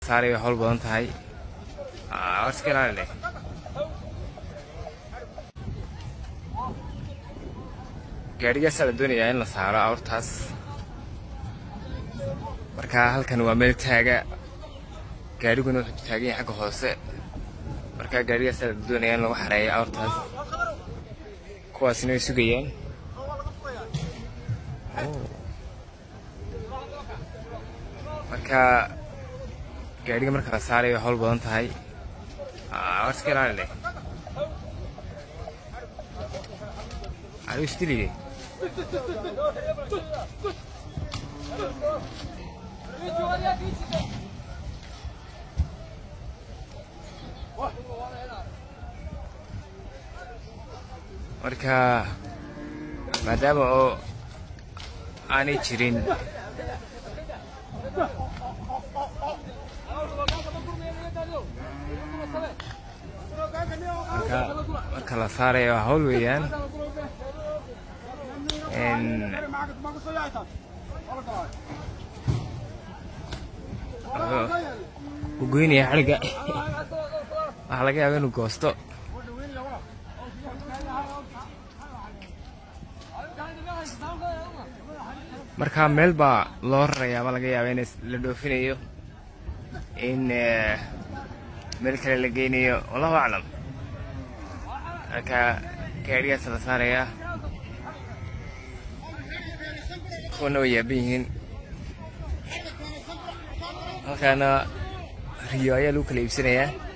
saaray way hawl badan tahay iska ilaali gaarigaas la doonayaa in la saaro awrtaas marka halkan waa meel taaga gaariguna wuxuu taagan yahay xagga hoose marka gaarigaas la doonayaa in lagu xareeyo awrtaas kuwaasina way sugayaan marka gaariga marka la saaray way hawl badan tahay iska ilaali عايز تلي marka maadaama oo aanay jirin marka la saarayo hawl weeyaan وقويني حلقة حلقة بينو كوستو marka meel baa loo rarayaa ma laga yaabaa in la dhoofinayo in meel kale la geynayo wallahu a'lam marka gaarigaas la saarayaa kuna yaabin halkaana riyo ayaa lagu kala iibsanayaa